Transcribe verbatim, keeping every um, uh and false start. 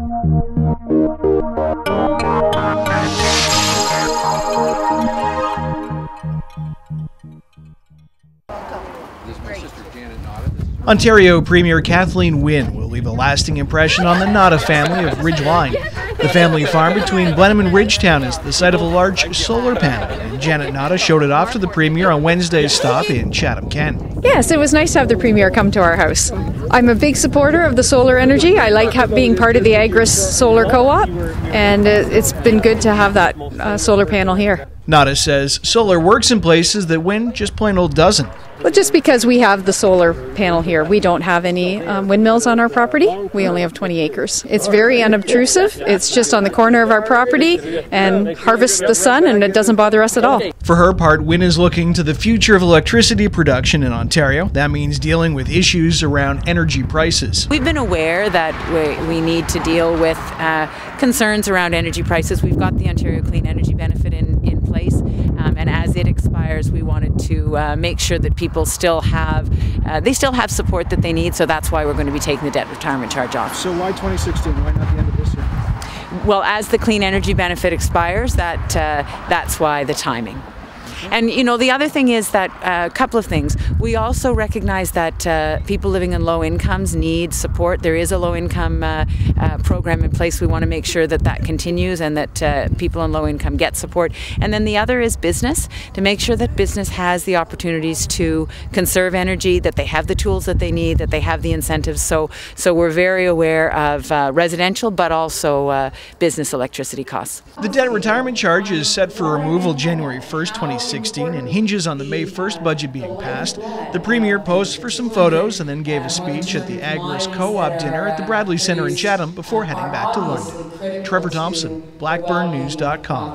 Ontario Premier Kathleen Wynne will leave a lasting impression on the Nada family of Ridgeline. The family farm between Blenheim and Ridgetown is the site of a large solar panel, and Janet Nada showed it off to the Premier on Wednesday's stop in Chatham-Kent. Yes, it was nice to have the Premier come to our house. I'm a big supporter of the solar energy. I like being part of the Agris Solar Co-op, and it's been good to have that uh, solar panel here. Nada says solar works in places that wind just plain old doesn't. Well, just because we have the solar panel here, we don't have any um, windmills on our property. We only have twenty acres. It's very unobtrusive. It's just on the corner of our property and harvests the sun, and it doesn't bother us at all. For her part, Wynne is looking to the future of electricity production in Ontario. That means dealing with issues around energy prices. We've been aware that we, we need to deal with uh, concerns around energy prices. We've got the Ontario Clean Energy Benefit in, in place, um, and as it expires, we wanted to uh, make sure that people People still have, uh, they still have support that they need, so that's why we're going to be taking the debt retirement charge off. So why twenty sixteen? Why not the end of this year? Well, as the Clean Energy Benefit expires, that uh, that's why the timing. And, you know, the other thing is that a uh, couple of things. We also recognize that uh, people living in low incomes need support. There is a low income uh, uh, program in place. We want to make sure that that continues and that uh, people in low income get support. And then the other is business, to make sure that business has the opportunities to conserve energy, that they have the tools that they need, that they have the incentives. So, so we're very aware of uh, residential, but also uh, business electricity costs. The debt retirement charge is set for removal January first, twenty sixteen, and hinges on the May first budget being passed. The Premier posed for some photos and then gave a speech at the Agris Co-op dinner at the Bradley Centre in Chatham before heading back to London. Trevor Thompson, Blackburn News dot com.